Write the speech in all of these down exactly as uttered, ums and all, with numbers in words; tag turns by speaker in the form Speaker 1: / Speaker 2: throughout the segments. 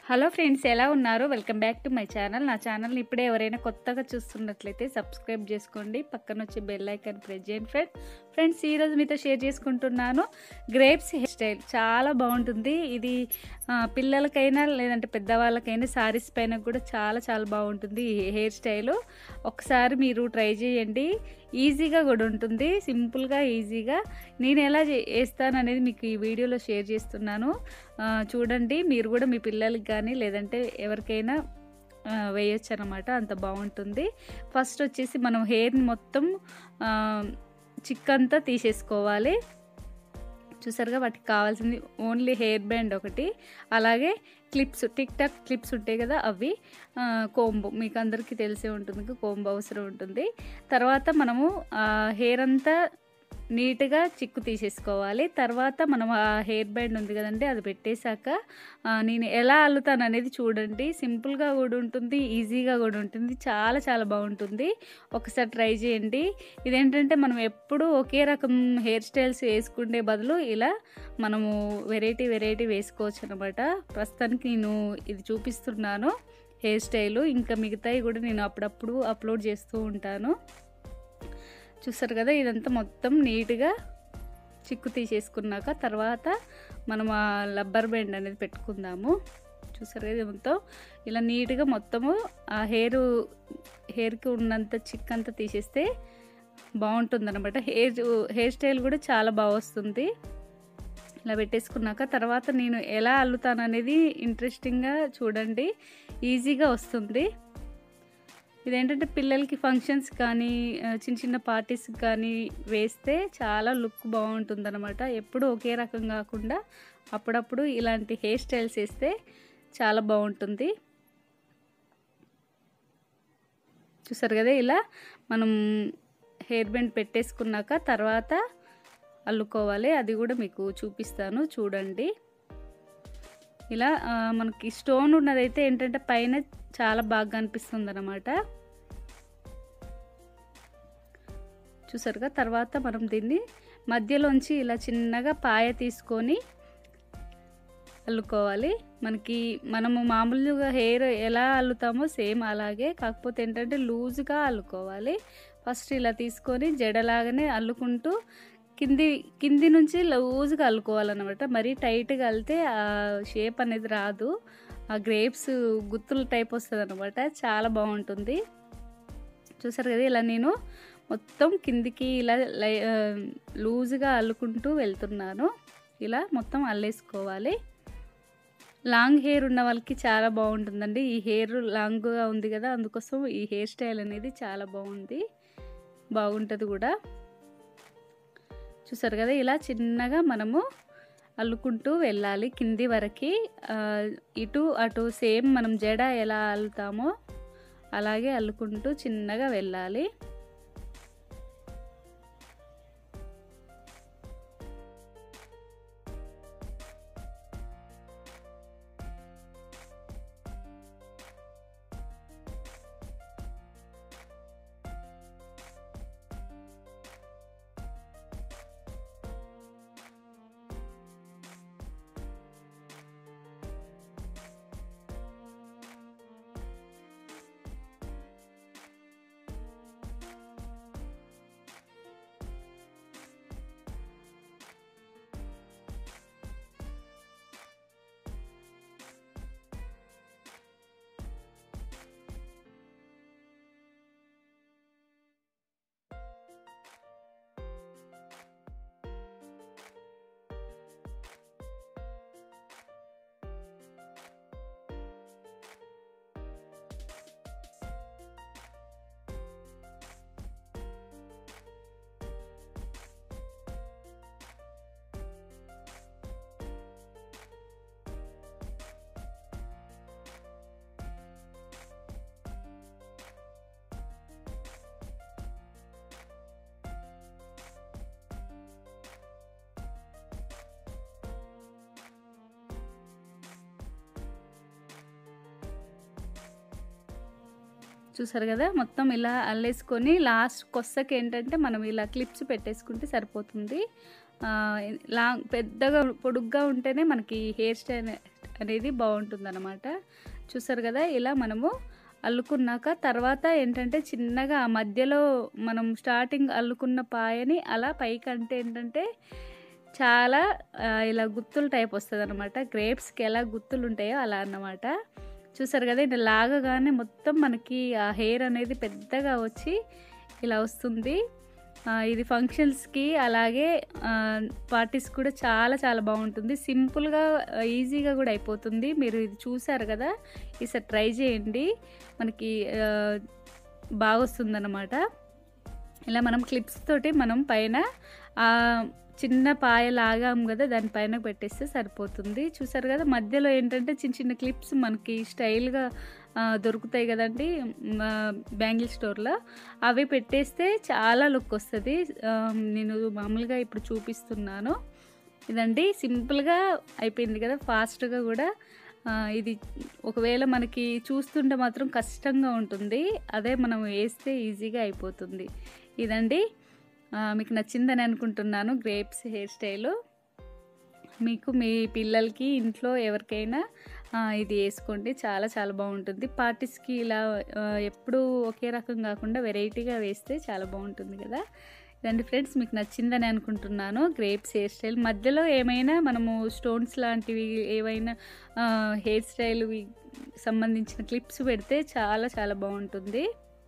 Speaker 1: Hello friends, ఎలా ఉన్నారు? Welcome back to my channel. నా ఛానల్ని ఇప్పుడే ఎవరైనా కొత్తగా చూస్తున్నట్లయితే సబ్స్క్రైబ్ చేసుకోండి, పక్కన వచ్చి బెల్ ఐకాన్ ప్రెస్ చేయండి. ఫ్రెండ్స్ ఫ్రెండ్స్ ఈరోజు మీతో షేర్ చేసుకుంటున్నాను గ్రేప్స్ హెయిర్ స్టైల్. చాలా బాగుంటుంది ఇది. పిల్లలకైనా లేదంటే పెద్దవాళ్ళకైనా శారీస్ పైన కూడా చాలా చాలా బాగుంటుంది ఈ హెయిర్ స్టైలు. ఒకసారి మీరు ట్రై చేయండి, ఈజీగా కూడా ఉంటుంది, సింపుల్గా ఈజీగా. నేను ఎలా చేస్తాను అనేది మీకు ఈ వీడియోలో షేర్ చేస్తున్నాను, చూడండి. మీరు కూడా మీ పిల్లలకి కానీ లేదంటే ఎవరికైనా వేయొచ్చు అనమాట, అంత బాగుంటుంది. ఫస్ట్ వచ్చేసి మనం హెయిర్ని మొత్తం చిక్కంతా తీసేసుకోవాలి. చూసారుగా, వాటికి కావాల్సింది ఓన్లీ హెయిర్ బ్యాండ్ ఒకటి, అలాగే క్లిప్స్, టిక్ టాక్ క్లిప్స్ ఉంటాయి కదా అవి, కోంబు మీకు అందరికీ తెలిసే ఉంటుంది, కోంబు అవసరం ఉంటుంది. తర్వాత మనము హెయిర్ అంతా నీట్గా చిక్కు తీసేసుకోవాలి. తర్వాత మనం ఆ హెయిర్ బ్యాండ్ ఉంది కదండి, అది పెట్టేశాక నేను ఎలా అల్లుతాను అనేది చూడండి. సింపుల్గా కూడా ఉంటుంది, ఈజీగా కూడా ఉంటుంది, చాలా చాలా బాగుంటుంది. ఒకసారి ట్రై చేయండి. ఇదేంటంటే మనం ఎప్పుడూ ఒకే రకం హెయిర్ స్టైల్స్ వేసుకునే బదులు ఇలా మనము వెరైటీ వెరైటీ వేసుకోవచ్చు అనమాట. ప్రస్తుతానికి నేను ఇది చూపిస్తున్నాను హెయిర్ స్టైలు, ఇంకా మిగతాయి కూడా నేను అప్పుడప్పుడు అప్లోడ్ చేస్తూ ఉంటాను. చూసారు కదా, ఇదంతా మొత్తం నీట్గా చిక్కు తీసేసుకున్నాక తర్వాత మనం ఆ రబ్బర్ బ్యాండ్ అనేది పెట్టుకుందాము. చూసారు కదా, మొత్తం ఇలా నీట్గా మొత్తము ఆ హెయిర్ హెయిర్కి ఉన్నంత చిక్కు అంతా తీసేస్తే బాగుంటుంది అనమాట. హెయిర్ హెయిర్ స్టైల్ కూడా చాలా బాగా వస్తుంది. ఇలా పెట్టేసుకున్నాక తర్వాత నేను ఎలా అల్లుతాను అనేది ఇంట్రెస్టింగ్గా చూడండి, ఈజీగా వస్తుంది. ఇదేంటంటే పిల్లలకి ఫంక్షన్స్ కానీ చిన్న చిన్న పార్టీస్కి కానీ వేస్తే చాలా లుక్ బాగుంటుంది అనమాట. ఎప్పుడు ఒకే రకం కాకుండా అప్పుడప్పుడు ఇలాంటి హెయిర్ స్టైల్స్ వేస్తే చాలా బాగుంటుంది. చూసారు కదా, ఇలా మనం హెయిర్ బ్యాండ్ పెట్టేసుకున్నాక తర్వాత అల్లుకోవాలి. అది కూడా మీకు చూపిస్తాను, చూడండి. ఇలా మనకి స్టోన్ ఉన్నదైతే ఏంటంటే పైన చాలా బాగా అనిపిస్తుంది అన్నమాట. చూసారుగా, తర్వాత మనం దీన్ని మధ్యలోంచి ఇలా చిన్నగా పాయ తీసుకొని అల్లుకోవాలి. మనకి మనము మామూలుగా హెయిర్ ఎలా అల్లుతామో సేమ్ అలాగే, కాకపోతే ఏంటంటే లూజ్గా అల్లుకోవాలి. ఫస్ట్ ఇలా తీసుకొని జడలాగానే అల్లుకుంటూ కింది కింది నుంచి లూజ్గా అల్లుకోవాలన్నమాట. మరీ టైట్గా అల్లితే ఆ షేప్ అనేది రాదు, ఆ గ్రేప్స్ గుత్తుల టైప్ వస్తుంది అనమాట, చాలా బాగుంటుంది. చూసారు కదా, ఇలా నేను మొత్తం కిందికి ఇలా లై లూజ్గా అల్లుకుంటూ వెళ్తున్నాను. ఇలా మొత్తం అల్లేసుకోవాలి. లాంగ్ హెయిర్ ఉన్న వాళ్ళకి చాలా బాగుంటుందండి. ఈ హెయిర్ లాంగ్గా ఉంది కదా, అందుకోసం ఈ హెయిర్ స్టైల్ అనేది చాలా బాగుంది, బాగుంటుంది కూడా. చూసారు కదా, ఇలా చిన్నగా మనము అల్లుకుంటూ వెళ్ళాలి కింది వరకు. ఇటు అటు సేమ్ మనం జడ ఎలా అల్లుతామో అలాగే అల్లుకుంటూ చిన్నగా వెళ్ళాలి. చూసారు కదా, మొత్తం ఇలా అల్లేసుకొని లాస్ట్ కొස්සకి ఏంటంటే మనం ఇలా క్లిప్స్ పెట్టేసుకుంటే సరిపోతుంది. లాంగ్ పెద్దగా పొడుగ్గా ఉంటేనే మనకి హెయిర్ స్టైల్ అనేది బాగుంటుందన్నమాట. చూసారు కదా, ఇలా మనము అల్లుకున్నాక తర్వాత ఏంటంటే చిన్నగా ఆ మధ్యలో మనం స్టార్టింగ్ అల్లుకున్న పాయని అలా పైకి అంటే ఏంటంటే చాలా ఇలా గుత్తులు టైప్ వస్తుంది అనమాట. గ్రేప్స్కి ఎలా గుత్తులు ఉంటాయో అలా అన్నమాట. చూసారు కదా, ఇలా లాగగానే మొత్తం మనకి ఆ హెయిర్ అనేది పెద్దగా వచ్చి ఇలా వస్తుంది. ఇది ఫంక్షన్స్కి అలాగే పార్టీస్ కూడా చాలా చాలా బాగుంటుంది. సింపుల్గా ఈజీగా కూడా అయిపోతుంది. మీరు ఇది చూసారు కదా, ఈసారి ట్రై చేయండి, మనకి బాగా వస్తుందన్నమాట. ఇలా మనం క్లిప్స్ తోటి మనం పైన చిన్న పాయ లాగాం కదా, దానిపైన పెట్టేస్తే సరిపోతుంది. చూసారు కదా, మధ్యలో ఏంటంటే చిన్న చిన్న క్లిప్స్ మనకి స్టైల్గా దొరుకుతాయి కదండి బ్యాంగిల్ స్టోర్లో, అవి పెట్టేస్తే చాలా లుక్ వస్తుంది. నేను మామూలుగా ఇప్పుడు చూపిస్తున్నాను. ఇదండి సింపుల్గా అయిపోయింది కదా, ఫాస్ట్గా కూడా. ఇది ఒకవేళ మనకి చూస్తుంటే మాత్రం కష్టంగా ఉంటుంది, అదే మనం వేస్తే ఈజీగా అయిపోతుంది. ఇదండి, మీకు నచ్చిందని అనుకుంటున్నాను గ్రేప్స్ హెయిర్ స్టైలు. మీకు మీ పిల్లలకి ఇంట్లో ఎవరికైనా ఇది వేసుకోండి, చాలా చాలా బాగుంటుంది. పార్టీస్కి ఇలా ఎప్పుడూ ఒకే రకం కాకుండా వెరైటీగా వేస్తే చాలా బాగుంటుంది కదా. ఇదండి ఫ్రెండ్స్, మీకు నచ్చిందని అనుకుంటున్నాను గ్రేప్స్ హెయిర్ స్టైల్. మధ్యలో ఏమైనా మనము స్టోన్స్ లాంటివి ఏవైనా హెయిర్ స్టైల్ సంబంధించిన క్లిప్స్ పెడితే చాలా చాలా బాగుంటుంది.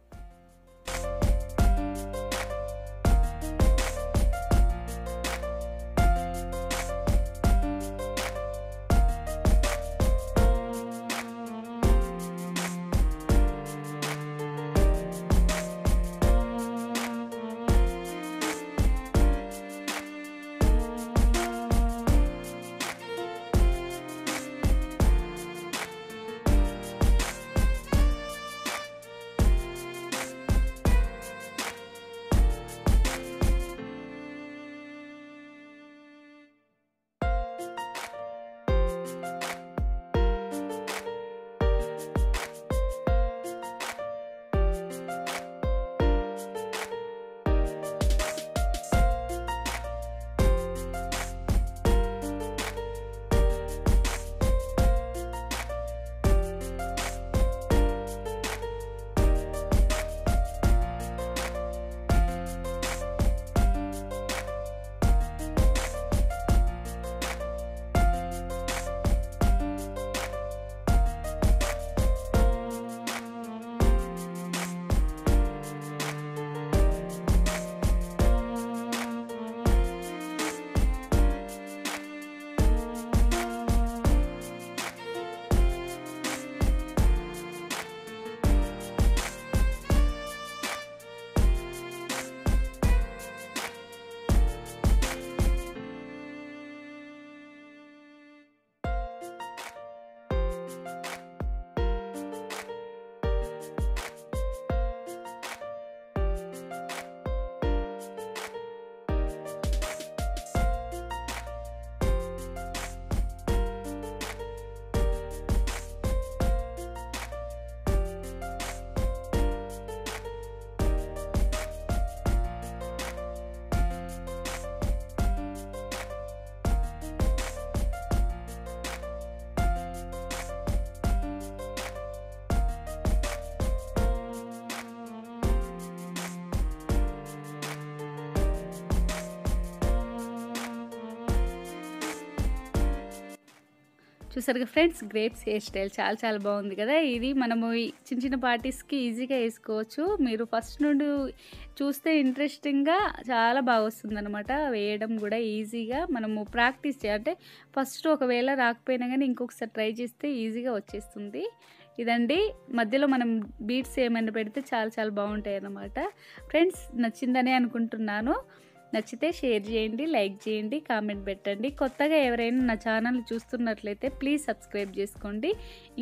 Speaker 1: చూసారుగా ఫ్రెండ్స్, గ్రేప్స్ హెయిర్ స్టైల్ చాలా చాలా బాగుంది కదా. ఇది మనము చిన్న చిన్న పార్టీస్కి ఈజీగా వేసుకోవచ్చు. మీరు ఫస్ట్ నుండి చూస్తే ఇంట్రెస్టింగ్గా చాలా బాగా వస్తుంది అనమాట. వేయడం కూడా ఈజీగా మనము ప్రాక్టీస్ చేయాలంటే ఫస్ట్ ఒకవేళ రాకపోయినా కానీ ఇంకొకసారి ట్రై చేస్తే ఈజీగా వచ్చేస్తుంది. ఇదండి, మధ్యలో మనం బీట్స్ ఏమైనా పెడితే చాలా చాలా బాగుంటాయి అన్నమాట. ఫ్రెండ్స్, నచ్చిందని అనుకుంటున్నాను. నచ్చితే షేర్ చేయండి, లైక్ చేయండి, కామెంట్ పెట్టండి. కొత్తగా ఎవరైనా నా ఛానల్ చూస్తున్నట్లయితే ప్లీజ్ సబ్స్క్రైబ్ చేసుకోండి.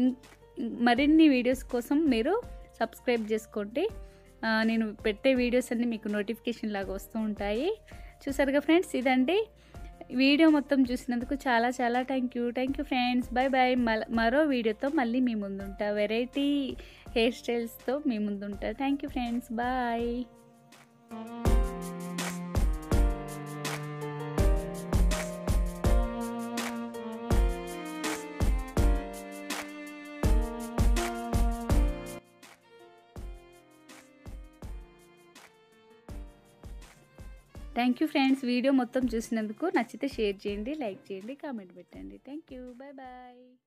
Speaker 1: మరిన్ని వీడియోస్ కోసం మీరు సబ్స్క్రైబ్ చేసుకోండి. నేను పెట్టే వీడియోస్ అన్నీ మీకు నోటిఫికేషన్ లాగా వస్తూ ఉంటాయి. చూసారుగా ఫ్రెండ్స్, ఇదండి వీడియో మొత్తం చూసినందుకు చాలా చాలా thank you thank you friends. Bye bye. మరో వీడియోతో మళ్ళీ మీ ముందుంటా, వెరైటీ హెయిర్ స్టైల్స్తో మీ ముందుంటా. Thank you friends, bye. Thank you friends. Video మొత్తం చూసినందుకు. నచ్చితే షేర్ చేయండి, లైక్ చేయండి, కామెంట్ పెట్టండి. Thank you. Bye bye.